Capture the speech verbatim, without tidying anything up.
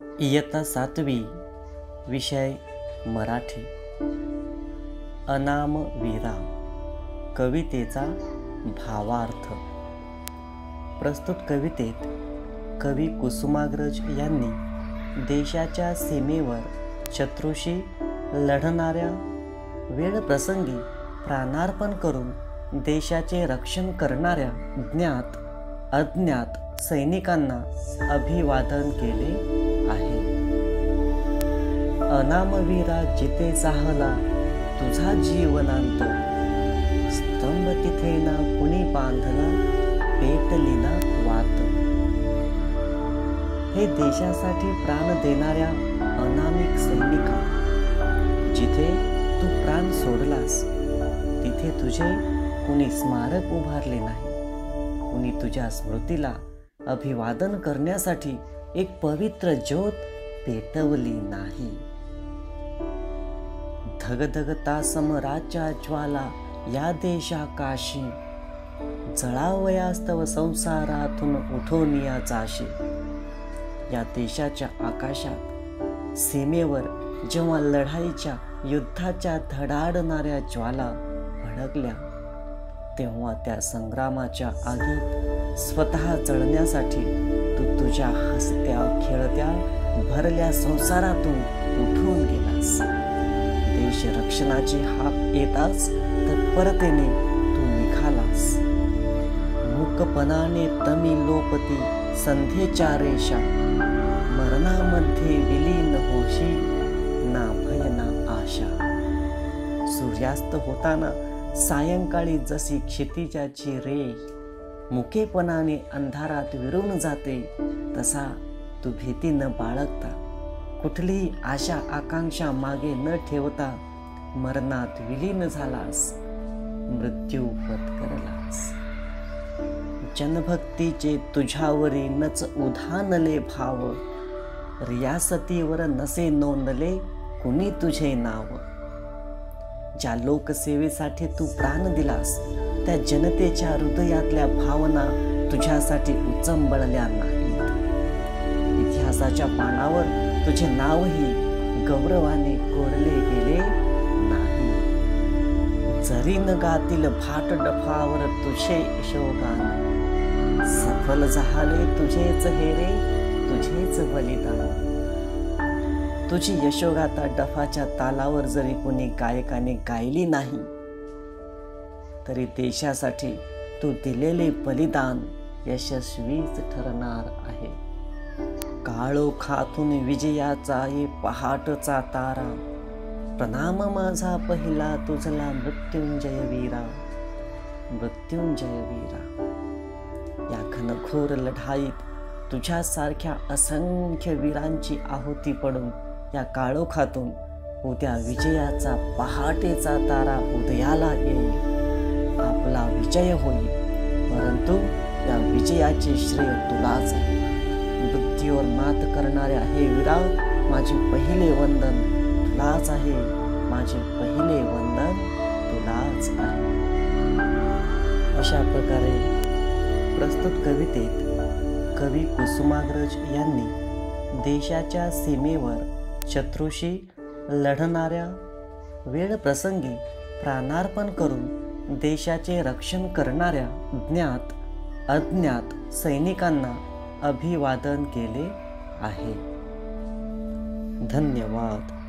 इयत्ता सातवी, विषय मराठी. अनामवीरा कवितेचा भावार्थ. प्रस्तुत कवितेत कवी कुसुमाग्रज यांनी देशाच्या सीमेवर शत्रूशी लढणाऱ्या वेळप्रसंगी प्राणार्पण करून देशाचे रक्षण करणाऱ्या ज्ञात अज्ञात सैनिकांना अभिवादन केले आहे. अनामवीरा जिथे चाहला तुझा जीवनांत, स्तंभ तिथे ना कुणी बांधला पेटली ना वात. हे देशासाठी प्राण देणाऱ्या अनामिक सैनिका, जिथे तू प्राण सोडलास तिथे तुझे कुणी स्मारक उभारले नाही, कुणी तुझ्या स्मृतीला अभिवादन करण्यासाठी एक पवित्र ज्योत पेटवली नाही. धगधगता समराच्या ज्वाला या देशाकाशी, जळावयास्तव संसारातून उठून या जाशी. या देशाच्या आकाशात सीमेवर जेव्हा लढाईच्या युद्धाच्या धडाडणाऱ्या ज्वाला भडकल्या, तेव्हा त्या संग्रामाच्या आगीत स्वतः जळण्यासाठी तू तुझ्या हसत्या खेळत्या भरल्या संसारातून उठून गेलास. देश रक्षणाची हाक येताच तत्परतेने तू निघालास. मूकपणाने तमी लोपती संध्येच्या रेषा, मरणामध्ये विलीन होशी ना भय ना आशा. सूर्यास्त होताना सायंकाळी जशी क्षितिजाची रेष मुकेपणाने अंधारात विरून जाते, तसा तू भीती न बाळगता, कुठलीही आशा आकांक्षा मागे न ठेवता मरणात विलीन झालास, मृत्यू पत्करलास. जनभक्तीचे तुझ्यावरी नच उधानले भाव, रियासतीवर नसे नोंदले कुणी तुझे नाव. ज्या लोकसेवेसाठी तू प्राण दिलास, त्या जनतेच्या हृदयातल्या भावना तुझ्यासाठी उचंबळल्या नाहीत. इतिहासाच्या पानावर तुझे नावही गौरवाने कोरले गेले नाही. जरी न गातील भाट डफावर तुझे यशोगान, सफल झाले तुझेच हेरे तुझेच बलिदान. तुझी यशोगाथा डफाच्या तालावर जरी कोणी गायकाने गायली नाही, तरी देशासाठी तू दिलेले बलिदान यशस्वीच ठरणार आहे. काळोखातून विजयाचा ये पहाटचा तारा, प्रणाम माझा पहिला तुझला मृत्युंजय वीरा, मृत्युंजय वीरा. या घनघोर लढाईत तुझ्यासारख्या असंख्य वीरांची आहुती पडून या काळोखातून उद्या विजयाचा पहाटेचा तारा उदयाला येईल. आपला विजय होईल, परंतु या विजयाचे श्रेय तुलाच आहे. मृत्यूवर मात करणाऱ्या हे वीरा, माझे पहिले वंदन तुलाच आहे, माझे पहिले वंदन तुलाच आहे. अशा प्रकारे प्रस्तुत कवितेत कवी कुसुमाग्रज यांनी देशाच्या सीमेवर शत्रूशी लढणाऱ्या वेळप्रसंगी प्राणार्पण करून देशाचे रक्षण करणाऱ्या ज्ञात अज्ञात सैनिकांना अभिवादन केले आहे. धन्यवाद.